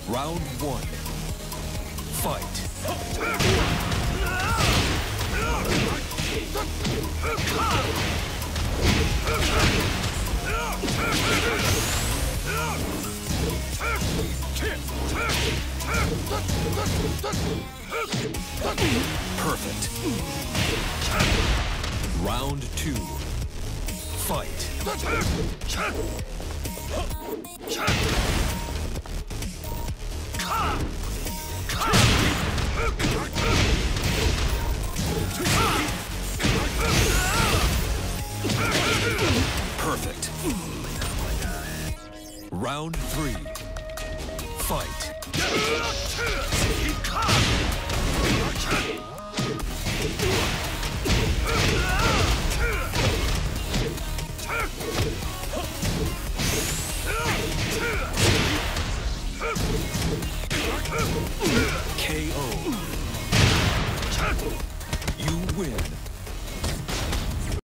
Round one. Fight. Perfect. Round two. Fight. Perfect. Round three. Fight. KO. You win.